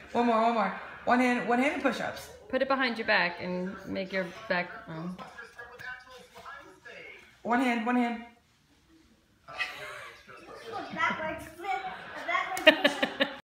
One more, one more. One hand push-ups. Put it behind your back and make your back. One hand, one hand.